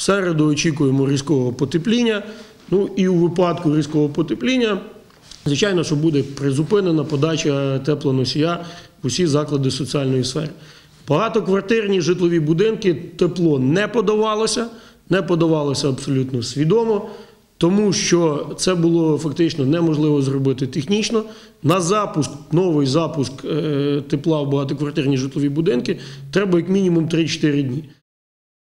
середу очікуємо різкого потепління. Ну і у випадку різкого потепління, звичайно, що буде призупинена подача теплоносія в усі заклади соціальної сфери. Багатоквартирні житлові будинки тепло не подавалося абсолютно свідомо, тому що це було фактично неможливо зробити технічно. На запуск, новий запуск тепла в багатоквартирні житлові будинки треба як мінімум 3-4 дні.